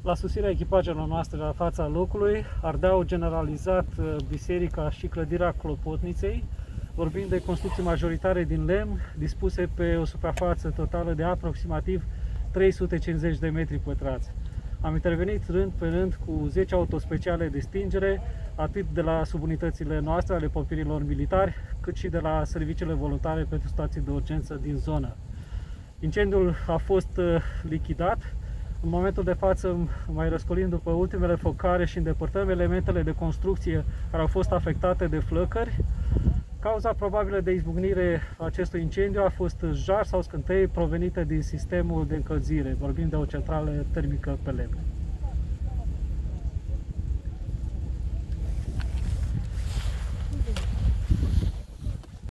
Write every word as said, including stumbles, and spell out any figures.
La sosirea echipajelor noastre la fața locului, ardeau generalizat biserica și clădirea Clopotniței, vorbind de construcții majoritare din lemn, dispuse pe o suprafață totală de aproximativ trei sute cincizeci de metri pătrați. Am intervenit rând pe rând cu zece autospeciale de stingere, atât de la subunitățile noastre, ale pompierilor militari, cât și de la serviciile voluntare pentru situații de urgență din zonă. Incendiul a fost lichidat. În momentul de față mai răscolim după ultimele focare și îndepărtăm elementele de construcție care au fost afectate de flăcări. Cauza probabilă de izbucnire a acestui incendiu a fost jar sau scântei provenite din sistemul de încălzire. Vorbim de o centrală termică pe lemn.